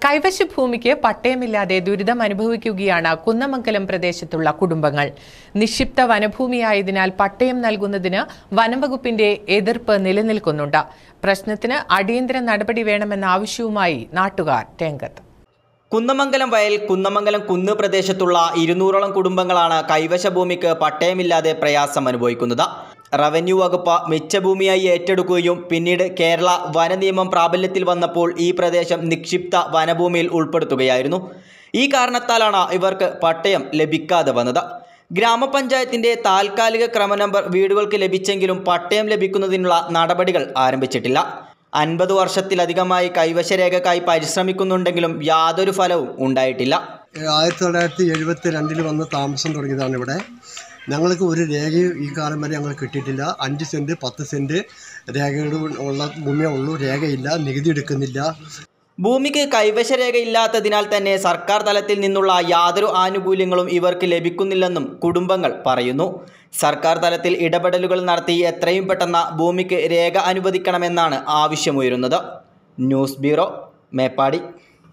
കൈവശ ഭൂമിക്ക് പട്ടയമില്ലാതെ ദുരിതം അനുഭവിക്കുകയാണ് കുന്നമംഗലം പ്രദേശത്തുള്ള കുടുംബങ്ങൾ. നിക്ഷിപ്ത വനഭൂമിയായതിനാൽ പട്ടയം നൽകുന്നതിന് വനംവകുപ്പിന്റെ എതിർപ്പ് നിലനിൽക്കുന്നുണ്ട്. പ്രശ്നത്തിന് അടിയന്തര നടപടി വേണമെന്ന ആവശ്യവുമായി നാട്ടുകാർ രംഗത്ത്. കുന്നമംഗലം വയൽ കുന്നമംഗലം കുന്ന് പ്രദേശത്തുള്ള 200ഓളം കുടുംബങ്ങളാണ് കൈവശ ഭൂമിക്ക് പട്ടയമില്ലാതെ പ്രയാസം അനുഭവിക്കുന്നത്. റവന്യൂ വകുപ്പ് മിച്ചഭൂമിയായി ഏറ്റെടുക്കുകയും പിന്നീട് കേരള വന നിയമം പ്രാബല്യത്തിൽ വന്നപ്പോൾ ഈ പ്രദേശം നിക്ഷിപ്ത വനഭൂമിയിൽ ഉൾപ്പെടുത്തുകയായിരുന്നു. ഈ കാരണത്താലാണ് ഇവർക്ക് പട്ടയം ലഭിക്കാതെ വന്നത്. ഗ്രാമപഞ്ചായത്തിൻ്റെ താൽക്കാലിക ക്രമനമ്പർ വീടുകൾക്ക് ലഭിച്ചെങ്കിലും പട്ടയം ലഭിക്കുന്നതിനുള്ള നടപടികൾ ആരംഭിച്ചിട്ടില്ല. 50 വർഷത്തിലധികമായി കൈവശരേഖക്കായി പരിശ്രമിക്കുന്നുണ്ടെങ്കിലും യാതൊരു ഫലവും ഉണ്ടായിട്ടില്ല. 1972 വന്ന് താമസം തുടങ്ങിയതാണ് ഇവിടെ. ഞങ്ങൾക്ക് ഒരു രേഖയും ഈ കാലം വരെ ഞങ്ങൾ കിട്ടിയിട്ടില്ല. 5 സെൻറ്റ് 10 സെൻറ്റ് രേഖയുടെ ഉള്ള ഭൂമിയേ ഉള്ളൂ. രേഖയില്ല, നികുതി എടുക്കുന്നില്ല. ഭൂമിക്ക് കൈവശരേഖ ഇല്ലാത്തതിനാൽ തന്നെ സർക്കാർ തലത്തിൽ നിന്നുള്ള യാതൊരു ആനുകൂല്യങ്ങളും ഇവർക്ക് ലഭിക്കുന്നില്ലെന്നും കുടുംബങ്ങൾ പറയുന്നു. സർക്കാർ തലത്തിൽ ഇടപെടലുകൾ നടത്തി എത്രയും പെട്ടെന്ന് ഭൂമിക്ക് രേഖ അനുവദിക്കണമെന്നാണ് ആവശ്യമുയരുന്നത്. News bureau, Meppadi.